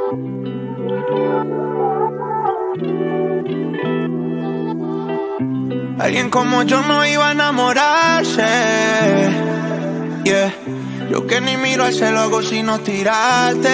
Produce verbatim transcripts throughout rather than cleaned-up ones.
Alguien como yo no iba a enamorarse, yeah. Yo que ni miro al cielo hago sino tirarte,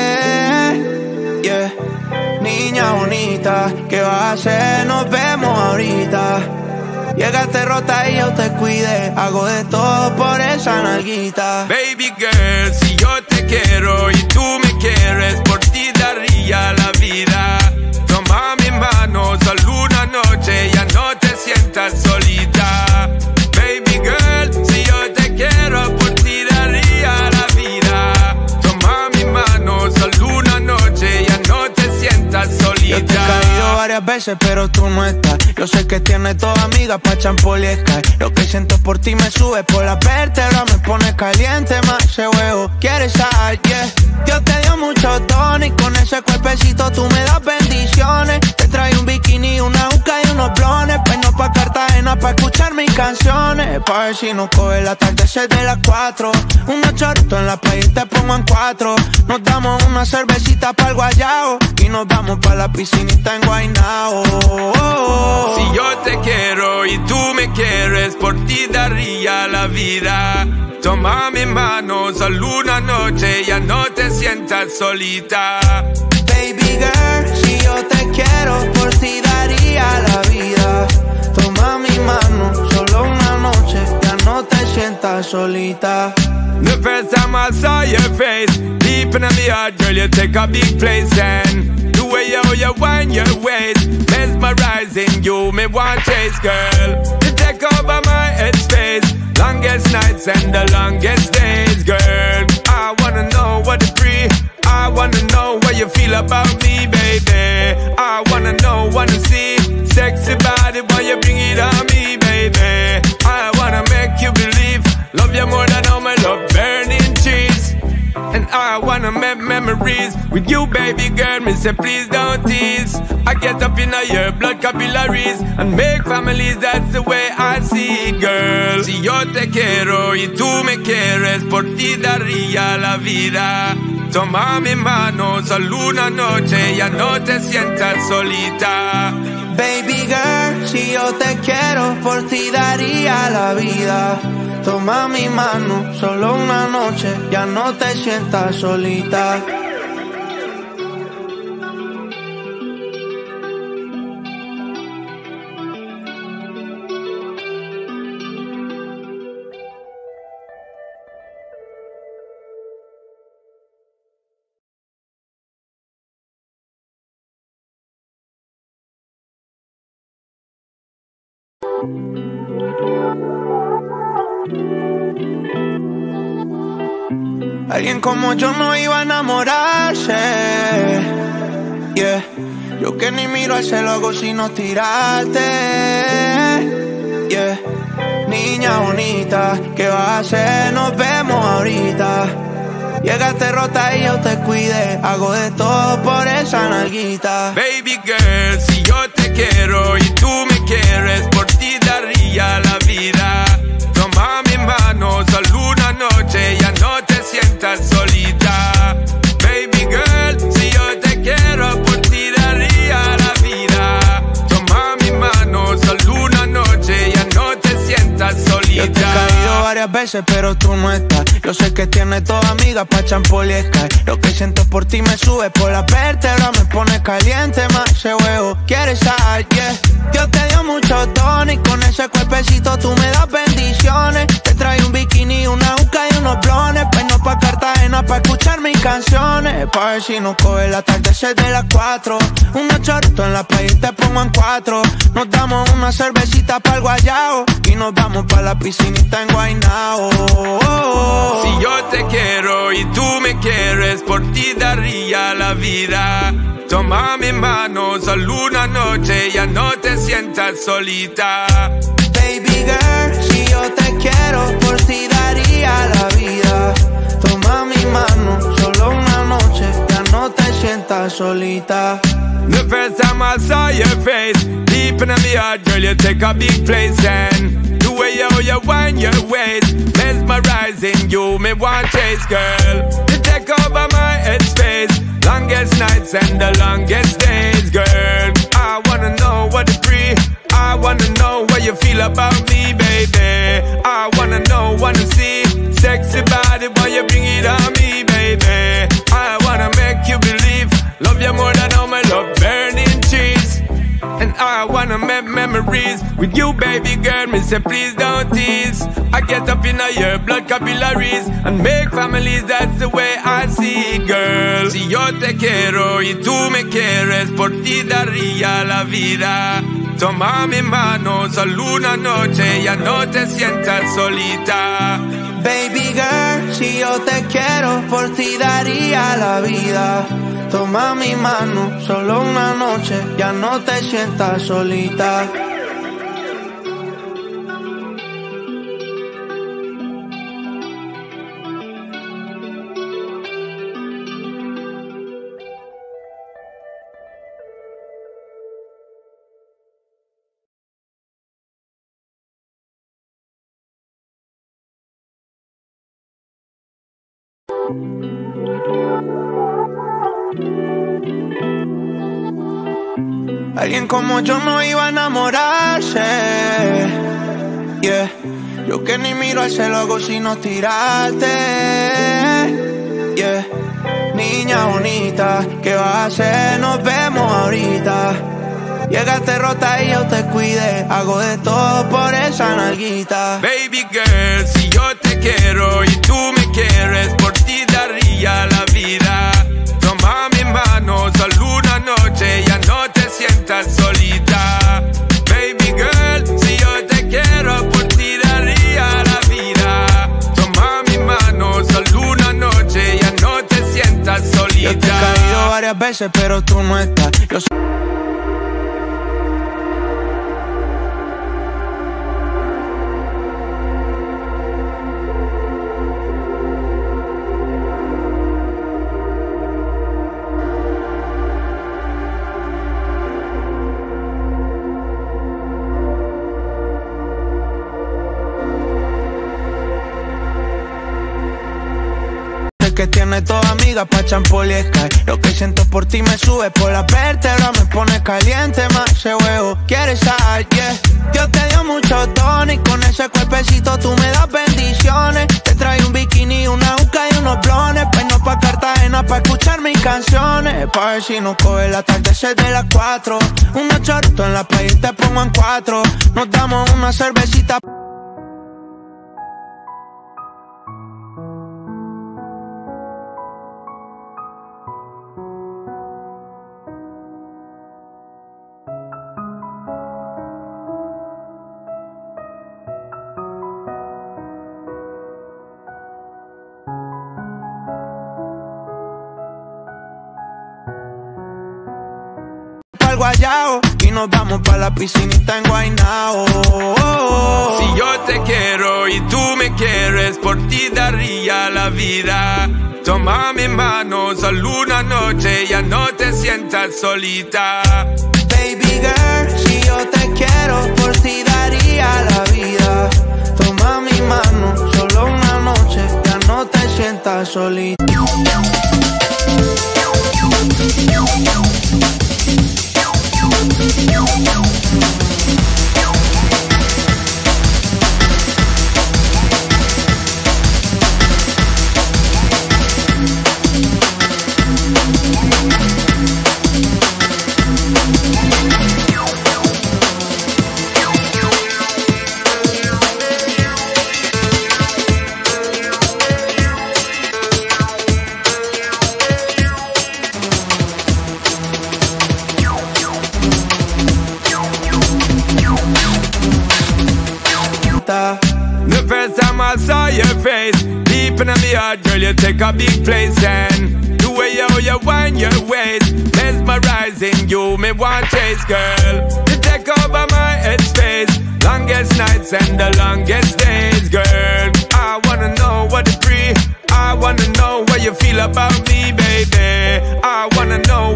yeah. Niña bonita, ¿qué vas a hacer? Nos vemos ahorita. Llegaste rota y yo te cuide, hago de todo por esa nalguita. Baby girl, si yo te quiero y tú me quieres, por ti daría la vida. Toma mi mano, solo una noche, ya no te sientas solita. Baby girl, si yo te quiero, por ti daría la vida. Toma mi mano, solo una noche, ya no te sientas solita. Yo te he caído varias veces, pero tú no estás. Yo sé que tienes toda amiga pa' champol y Sky. Lo que siento por ti me sube por la vértebra, me pone caliente más ese huevo. ¿Quieres sal? Yeah. Dios te dio mucho tono y con ese cuerpecito tú me das bendiciones. Te trae un bikini, una uca y unos blones. Peino pa' Cartagena pa' escuchar mis canciones. Pa' ver si nos coge la tarde de las cuatro. Unos chorritos en la playa y te pongo en cuatro. Nos damos una cervecita pa'l guayao y nos vamos pa' la piscinita en Guaynao. Si yo te quiero y tú me quieres, por ti daría la vida. Toma mi mano, solo una noche, ya no te sientas solita. Baby girl, si yo te quiero, por ti daría la vida. Toma mi mano, solo una noche, ya no te sientas solita. The first time I saw your face, deep in my heart, girl, you take a big place. And the way you, you wind your waist, mesmerizing you, me want chase, girl. You take over my headspace, longest nights and the longest days, girl. I wanna know what it's free, I wanna know what you feel about me, baby. I wanna know, wanna see, sexy body, why you bring it on me, baby. I wanna make you believe, love you more than all my love, burning cheese. And I wanna make memories with you, baby girl. Me say please don't tease. I get up in your blood capillaries and make families, that's the way I see it, girl. Si yo te quiero y tú me quieres, por ti daría la vida. Toma mi mano, solo una noche, ya no te sientas solita. Baby girl, si yo te quiero, por ti daría la vida. Toma mi mano, solo una noche, ya no te sientas solita. Alguien como yo no iba a enamorarse, yeah. Yo que ni miro al cielo hago sino tirarte, yeah. Niña bonita, ¿qué vas a hacer? Nos vemos ahorita. Llegaste rota y yo te cuide, hago de todo por esa nalguita. Baby girl, si yo te quiero y tú me quieres, por ti daría la vida. Toma mi mano, solo una noche, ya no te sientas solita. Baby girl, si yo te quiero, por ti daría la vida. Toma mi mano, solo una noche, ya no te sientas solita. Yo te he caído varias veces, pero tú no estás. Yo sé que tienes toda amiga pa' champol y Sky. Lo que siento por ti me sube por la vértebra, me pone caliente más ese huevo. ¿Quieres sal? Yeah. Dios te dio mucho tono y con ese cuerpecito tú me das bendiciones. Te trae un bikini, una uca y unos blones. Peino pa' Cartagena pa' escuchar mis canciones. Pa' ver si nos coge la tarde de las cuatro. Unos chorritos en la playa y te pongo en cuatro. Nos damos una cervecita pa'l guayao y nos vamos pa' la piscinita en Guaynao. Si yo te quiero y tú me quieres, por ti daría la vida. Toma mi mano, solo una noche, ya no te sientas solita. Baby girl, si yo te quiero, por ti daría la vida. Toma mi mano, solo una noche, ya no te sientas sientas solita. The first time I saw your face, deep in my heart, girl, you take a big place. And the way you, you wind your waist, mesmerizing you, me want chase, girl. You take over my headspace, longest nights and the longest days, girl. I wanna know what to breathe, I wanna know what you feel about me, baby. I wanna know, wanna see, sexy body, why you bring it on me, baby. I wanna make you believe, love you more than all my love burning trees. And I wanna make memories with you, baby girl. Me say please don't tease. I get up in your blood capillaries and make families, that's the way I see it, girl. Si yo te quiero y tú me quieres, por ti daría la vida. Toma mi mano, solo una noche, ya no te sientas solita. Baby girl, si yo te quiero, por ti daría la vida. Toma mi mano, solo una noche, ya no te sientas solita. Alguien como yo no iba a enamorarse, yeah. Yo que ni miro al cielo hago sino tirarte, yeah. Niña bonita, ¿qué vas a hacer? Nos vemos ahorita. Llegaste rota y yo te cuidé, hago de todo por esa nalguita. Baby girl, si yo te quiero y tú me quieres, por ti daría la vida. Toma mi mano, solo una noche, ya no te sientas solita. Baby girl, si yo te quiero, por ti daría la vida. Toma mi mano, solo una noche, ya no te sientas solita. Yo te he caído varias veces, pero tú no estás. Yo que tiene toda amiga pa' champol y Sky. Lo que siento por ti me sube por la vértebra, me pone caliente más ese huevo. ¿Quieres sal? Yeah. Dios te dio mucho tono y con ese cuerpecito tú me das bendiciones. Te trae un bikini, una uca y unos blones. Peino pa' Cartagena pa' escuchar mis canciones. Pa' ver si nos coge el atardecer de las cuatro. Unos chorritos en la playa y te pongo en cuatro. Nos damos una cervecita. Guayao, y nos vamos pa' la piscinita en Guaynao. Si yo te quiero y tú me quieres, por ti daría la vida. Toma mi mano, solo una noche, ya no te sientas solita. Baby girl, si yo te quiero, por ti daría la vida. Toma mi mano, solo una noche, ya no te sientas solita. The first time I saw your face, deep in my heart, girl, you take a big place. And the way you, you wind your waist, mesmerizing you, me want chase, girl. You take over my headspace, longest nights and the longest days, girl. I wanna know what to breathe, I wanna know what you feel about me, baby. I wanna know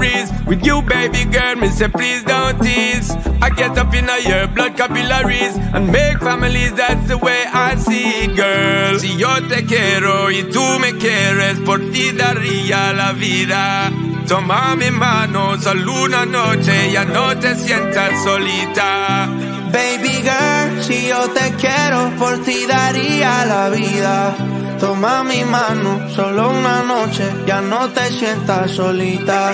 memories. With you, baby girl, me say please don't tease. I get up in your blood capillaries and make families, that's the way I see it, girl. Si yo te quiero y tú me quieres, por ti daría la vida. Toma mi mano, solo una noche, ya no te sientas solita. Baby girl, si yo te quiero, por ti daría la vida. Toma mi mano, solo una noche, ya no te sientas solita.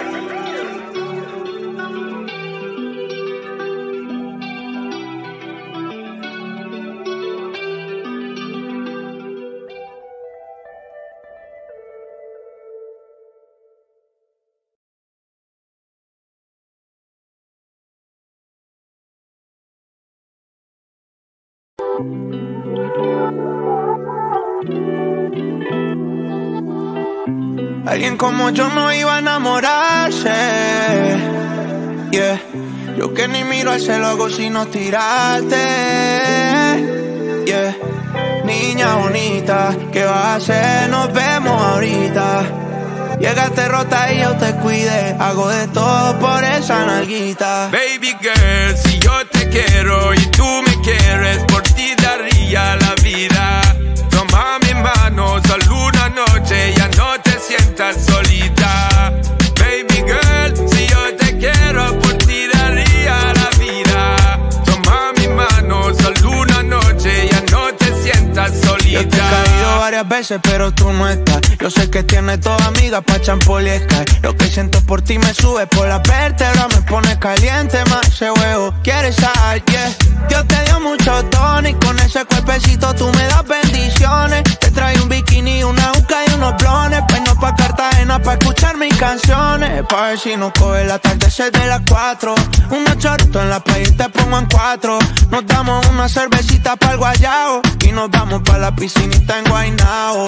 Alguien como yo no iba a enamorarse, yeah. Yo que ni miro al cielo hago sino tirarte, yeah. Niña bonita, ¿qué vas a hacer? Nos vemos ahorita. Llegaste rota y yo te cuidé, hago de todo por esa nalguita. Baby girl, si yo te quiero y tú me quieres, por ti daría la vida. Toma mi mano, solo una noche, ya no te sientas solita. Baby girl, si yo te quiero, por ti daría la vida. Toma mi mano, solo una noche, ya no te sientas solita. Yo te he caído varias veces, pero tú no estás. Yo sé que tienes toda amiga pa' champol y Sky. Lo que siento por ti me sube por la vértebra, me pone caliente más ese huevo. ¿Quieres sal? Yeah. Dios te dio mucho tono y con ese cuerpecito tú me das bendiciones. Te traigo un bikini, una uca y unos blones. Peino pa' Cartagena pa' escuchar mis canciones. Pa' ver si nos coge el atardecer de las cuatro. Unos choritos en la playa y te pongo en cuatro. Nos damos una cervecita pa' el guayao y nos vamos pa' la piscinita en Guaynao.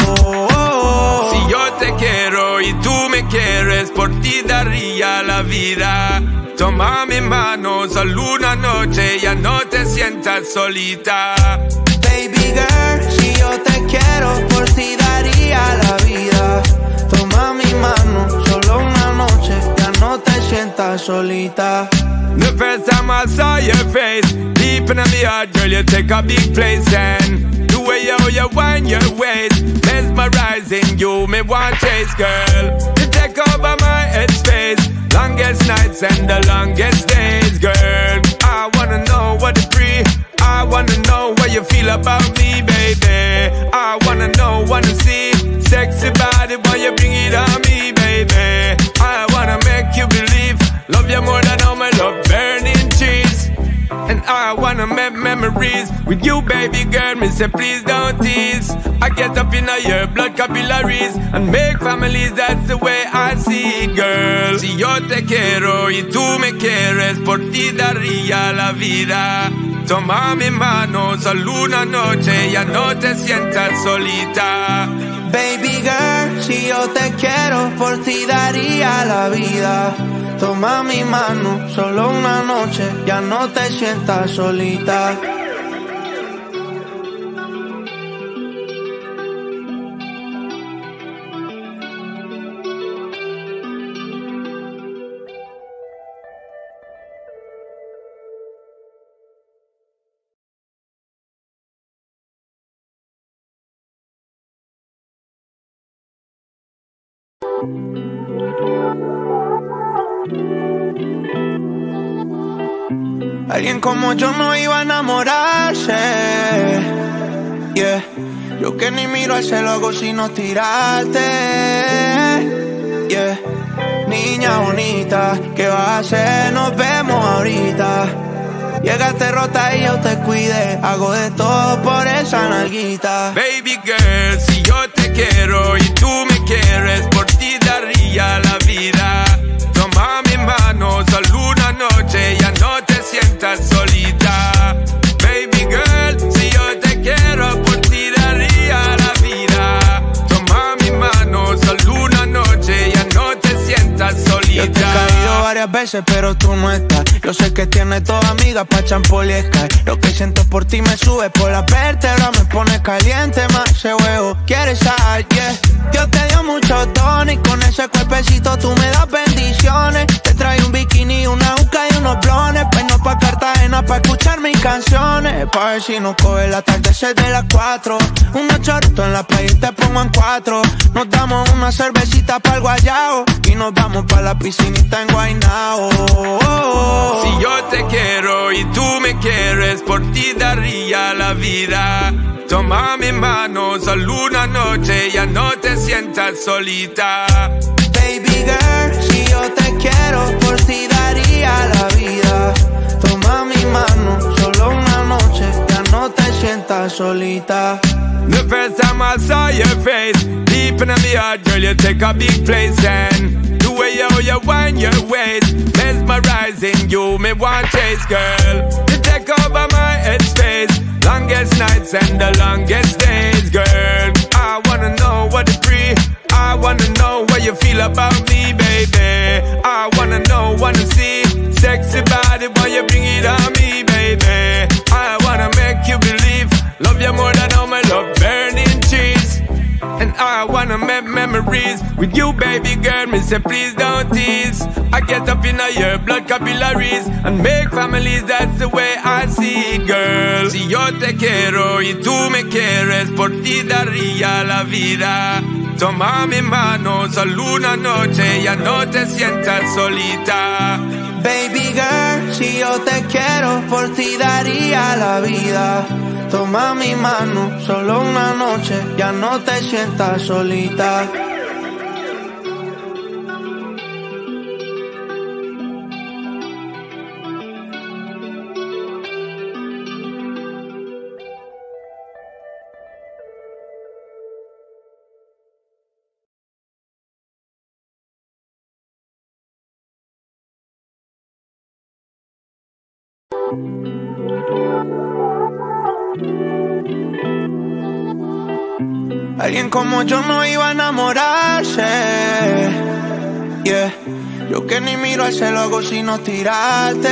Si yo te quiero y tú me quieres, por ti daría la vida. Toma mi mano, solo una noche, ya no te sientas solita. Baby girl, si yo te quiero, por ti daría la vida. Toma mi mano, solo una noche, ya no te sientas solita. The first time I saw your face, deep in my heart, girl, you take a big place. And the way you, you wind your waist, mesmerizing you, me want chase, girl. You take over my headspace, longest nights and the longest days, girl. I wanna know what to breathe, I wanna know what you feel about me, baby. I wanna know, wanna see, sexy body while you bring it on me, baby. I wanna make you believe, love you more than all my love burning trees. And I wanna make memories with you, baby girl, me say please don't tease. I get up in your blood capillaries and make families, that's the way I see it, girl. Si yo te quiero y tú me quieres, por ti daría la vida. Toma mi mano, solo una noche, ya no te sientas solita. Baby girl, si yo te quiero, por ti daría la vida. Toma mi mano, solo una noche, ya no te sientas solita. Alguien como yo no iba a enamorarse, yeah. Yo que ni miro al cielo hago sino tirarte, yeah. Niña bonita, ¿qué vas a hacer? Nos vemos ahorita. Llegaste rota y yo te cuidé, hago de todo por esa nalguita. Baby girl, si yo te quiero y tú me quieres, por ti daría la vida. Toma mi mano, solo una noche, ya no te sientas solita. Baby girl, si yo te quiero, por ti daría la vida. Toma mi mano, solo una noche, ya no te sientas solita. Yo te he caído varias veces, veces, pero tú no estás. Yo sé que tienes toda amiga pa' champol y Sky. Lo que siento por ti me sube por la vértebra, me pone caliente más ese huevo. ¿Quieres sal? Yeah. Dios te dio mucho tono y con ese cuerpecito tú me das bendiciones. Te trae un bikini, una uca y unos blones. Pues no pa' Cartagena pa' escuchar mis canciones. Pa' ver si nos coge el atardecer de las cuatro. Unos chorritos en la playa y te pongo en cuatro. Nos damos una cervecita pa'l guayao y nos vamos pa' la piscinita en Guaynao. Si yo te quiero y tú me quieres, por ti daría la vida. Toma mi mano, solo una noche, ya no te sientas solita. Baby girl, si yo te quiero, por ti daría la vida. Toma mi mano, solo una noche, ya no te sientas solita. The first time I saw your face, deep in my heart, girl, you take a big place. And the way you, you wind your waist, mesmerizing you, me want chase, girl. You take over my headspace, longest nights and the longest days, girl. I wanna know what to breathe, I wanna know what you feel about me, baby. I wanna know, wanna see, sexy body, why you bring it on me, baby. I wanna make you believe, love you more than all my love burning cheese. And I wanna make memories with you, baby girl. Me say please don't tease. I get up in your blood capillaries and make families, that's the way I see it, girl. Si yo te quiero y tú me quieres, por ti daría la vida. Toma mi mano, solo una noche, ya no te sientas solita. Baby girl, si yo te quiero, por ti daría la vida. Toma mi mano, solo una noche, ya no te sientas solita. Alguien como yo no iba a enamorarse, yeah. Yo que ni miro al cielo hago sino tirarte,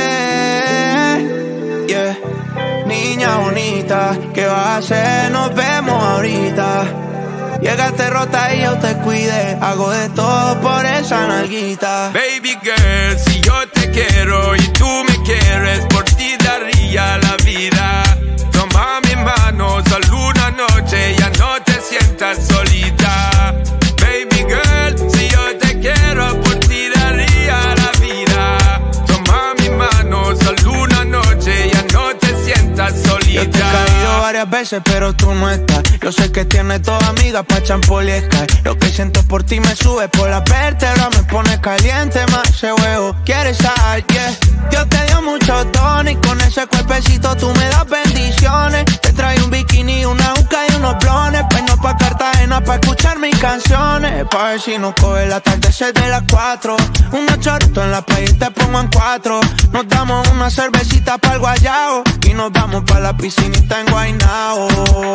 yeah. Niña bonita, ¿qué vas a hacer? Nos vemos ahorita. Llegaste rota y yo te cuidé, hago de todo por esa nalguita. Baby girl, si yo te quiero y tú me quieres, por ti daría la vida. Toma mi mano, solo una noche, ya no te sientas solita. Baby girl, si yo te quiero, por ti daría la vida. Toma mi mano, solo una noche, ya no te sientas solita. Yo te he caído varias veces, pero tú no estás. Yo sé que tienes toda amiga pa' champol y Sky. Lo que siento por ti me sube por la vértebra, me pone caliente más ese huevo. ¿Quieres sal? Yeah. Dios te dio mucho tono y con ese cuerpecito tú me das bendiciones. Te trae un bikini, una uca y unos blones. Pues no pa' Cartagena pa' escuchar mis canciones. Pa' ver si nos coge el atardecer de las cuatro. Unos chorritos en la playa y te pongo en cuatro. Nos damos una cervecita pa'l guayao y nos vamos pa' la piscinita en Guaynao.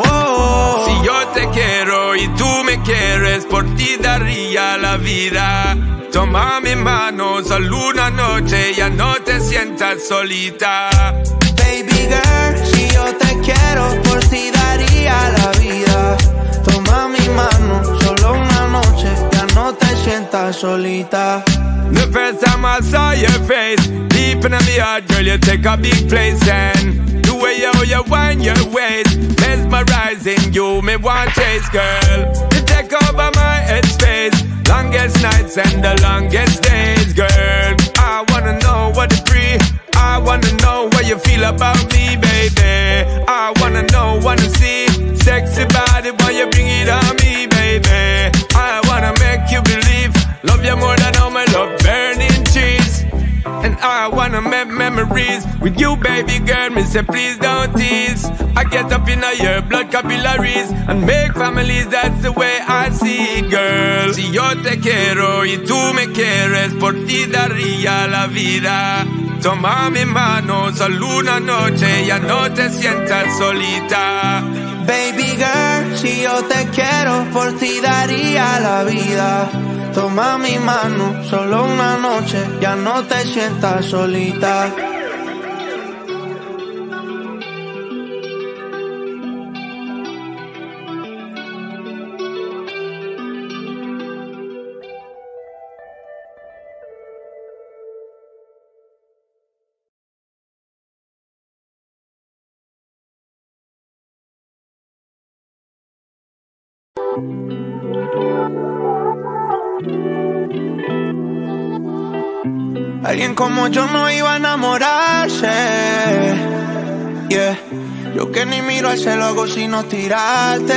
Si yo te quiero y tú me quieres, por ti daría la vida. Toma mi mano, solo una noche, ya no te sientas solita. Baby girl, si yo te quiero, por ti daría la vida. Toma mi mano, solo una noche, ya no te sientas solita. The first time I saw your face, deep in my heart, girl, you take a big place. And the way you, you wind your waist, mesmerizing you, me want chase, girl. You take over my headspace, longest nights and the longest days, girl. I wanna know what to breathe, I wanna know what you feel about me, baby. I wanna know, wanna see, sexy body, why you bring it on me, baby. I wanna make you believe, love you more than all my love burning cheese. And I wanna make memories with you, baby girl. Me say please don't tease. I get up in your blood capillaries and make families, that's the way I see it, girl. Si yo te quiero y tú me quieres, por ti daría la vida. Toma mi mano, solo una noche, ya no te sientas solita. Baby girl, si yo te quiero, por ti daría la vida. Toma mi mano, solo una noche, ya no te sientas solita. Alguien como yo no iba a enamorarse, yeah. Yo que ni miro al cielo hago sino tirarte,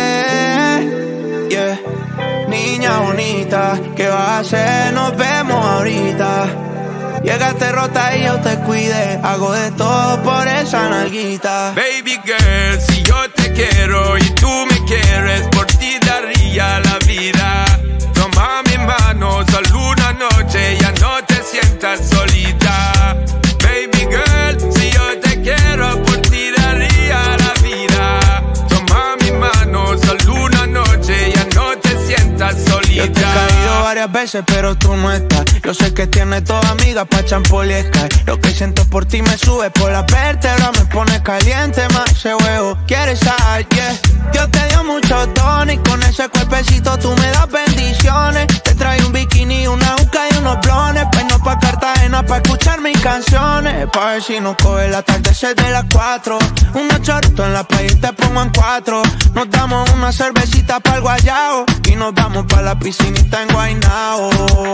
yeah. Niña bonita, ¿qué vas a hacer? Nos vemos ahorita. Llegaste rota y yo te cuidé, hago de todo por esa nalguita. Baby girl, si yo te quiero y tú me quieres, por ti daría la vida. Toma mi mano, solo una noche, ya no te sientas solita. Baby girl, si yo te quiero, por ti daría la vida. Toma mi mano, solo una noche, ya no te sientas solita. Yo te he caído varias veces, pero tú no estás. Yo sé que tienes toda amiga pa' champoliescar. Lo que siento por ti me sube por la vértebra, me pone caliente más ese huevo. ¿Quieres sal? Yeah. Dios te dio mucho tono y con ese cuerpecito tú me das bendiciones. Te trae un bikini, una juca y unos blones. Peño pa' Cartagena pa' escuchar mis canciones. Pa' ver si nos coge el atardecer de las cuatro. Unos chorritos en la playa y te pongo en cuatro. Nos damos una cervecita pa' el guayao y nos vamos pa' la piscinita en Guaynao.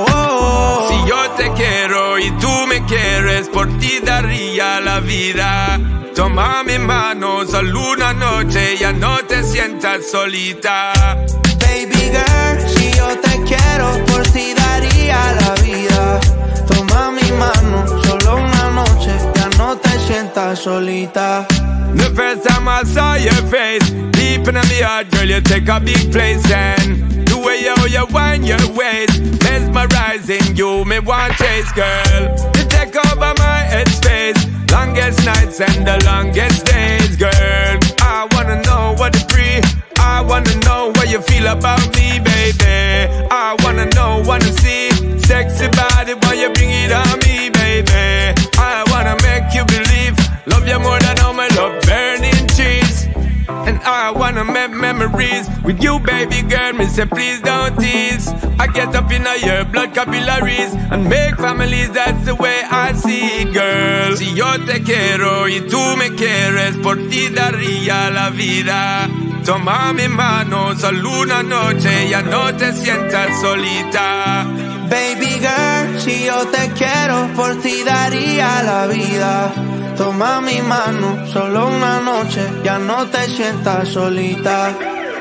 Si yo te quiero y tú me quieres, por ti daría la vida. Toma mi mano, solo una noche, ya no te sientas solita. Baby girl, si yo te quiero, por ti daría la vida. Toma mi mano, solo una noche, ya no te sientas solita. The first time I saw your face, deep in my heart, girl, you take a big place. And the way you, you wind your waist, mesmerizing you, me want chase, girl. You take over my headspace, longest nights and the longest days, girl. I wanna know what to breathe, I wanna know what you feel about me, baby. I wanna know, wanna see, sexy body when you bring it on me, baby. I wanna make you believe, love you more than all my love burning cheese. And I wanna make memories with you, baby girl. Me say please don't tease. I get up in your blood capillaries and make families, that's the way I see it, girl. Si yo te quiero y tú me quieres, por ti daría la vida. Toma mi mano, solo una noche, ya no te sientas solita. Baby girl, si yo te quiero, por ti daría la vida. Toma mi mano, solo una noche, ya no te sientas solita.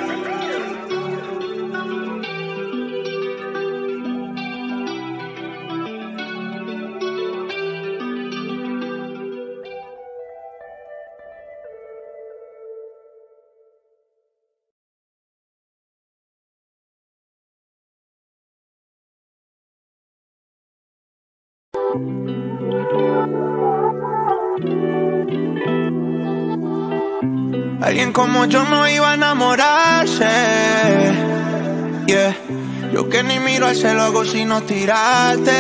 Alguien como yo no iba a enamorarse, yeah. Yo que ni miro al cielo hago sino tirarte,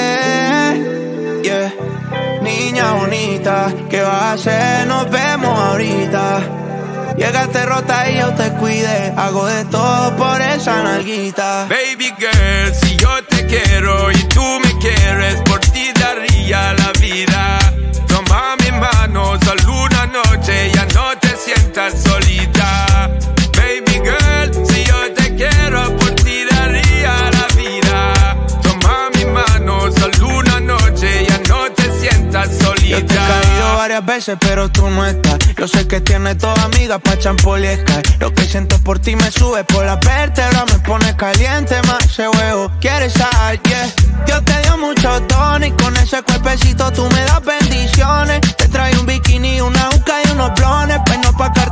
yeah. Niña bonita, ¿qué vas a hacer? Nos vemos ahorita. Llegaste rota y yo te cuidé, hago de todo por esa nalguita. Baby girl, si yo te quiero y tú me quieres, por ti daría la vida. Toma mi mano, solo una noche, ya no te sientas solita. Baby girl, si yo te quiero, por ti daría la vida. Toma mi mano, solo una noche, ya no te sientas solita. Yo te he caído varias veces, pero tú no estás. Yo sé que tienes toda amiga pa' champoliescar. Lo que siento por ti me sube por la vértebra, me pone caliente más ese huevo. ¿Quieres sal? Yeah. Dios te dio mucho tono y con ese cuerpecito tú me das bendiciones. Te trae un bikini, una juca y unos blones. Peño pa' Cartagena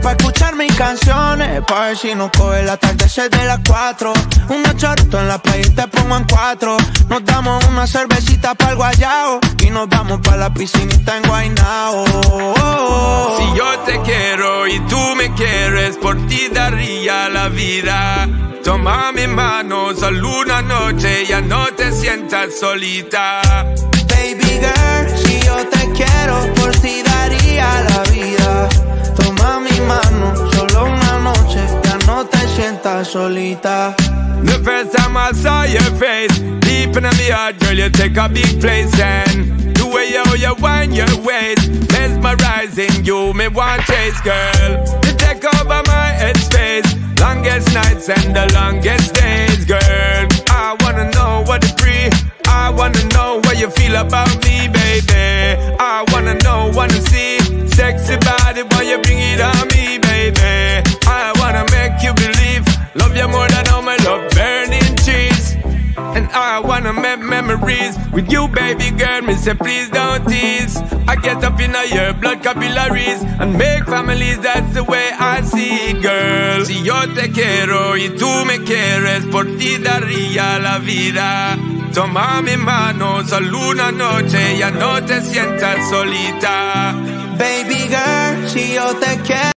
pa' escuchar mis canciones, pa' ver si nos coge la tarde de las cuatro. Unos choritos en la playa y te pongo en cuatro. Nos damos una cervecita pa' el guayao y nos vamos pa' la piscinita en Guaynao. Si yo te quiero y tú me quieres, por ti daría la vida. Toma mi mano, solo una noche, ya no te sientas solita. Baby girl, si yo te quiero, por ti daría la vida. Toma mi mano, solo una noche, ya no te sientas solita. The first time I saw your face, deep in my heart, girl, you take a big place. And the way you, you wind your waist, mesmerizing you, me want chase, girl. You take over my headspace, longest nights and the longest days, girl. I wanna know what to breathe, I wanna know what you feel about me, baby. I wanna know, wanna see, sexy body when you bring it on me, baby. I wanna make you believe, love you more than all my love burning trees. And I wanna make memories with you, baby girl. Me say please don't tease. I get up in your blood capillaries and make families, that's the way I see it, girl. Si yo te quiero y tú me quieres, por ti daría la vida. Toma mi mano, solo una noche, ya no te sientas solita. Baby girl, si yo te quiero